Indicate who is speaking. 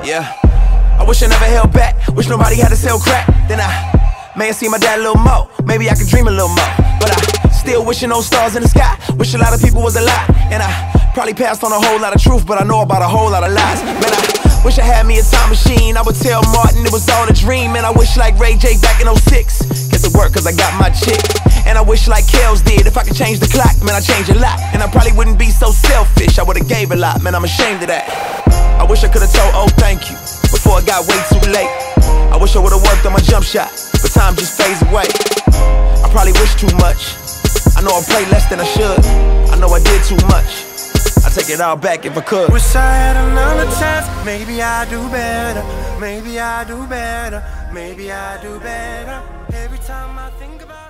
Speaker 1: Yeah, I wish I never held back. Wish nobody had to sell crack. Then I may have seen my dad a little more. Maybe I could dream a little more. But I still wishing those stars in the sky. Wish a lot of people was alive. And I probably passed on a whole lot of truth, but I know about a whole lot of lies. Man, I wish I had me a time machine. I would tell Martin it was all a dream. And I wish like Ray J back in '06. Guess it worked cause I got my chick. And I wish like Kels did. If I could change the clock, man, I'd change a lot. And I probably wouldn't be so selfish. I would've gave a lot, man, I'm ashamed of that. I wish I could've told, oh, thank you, before it got way too late. I wish I would've worked on my jump shot, but time just fades away. I probably wish too much. I know I played less than I should. I know I did too much. I take it all back if I could.
Speaker 2: Wish I had another chance. Maybe I do better. Maybe I do better. Maybe I do better. Every time I think about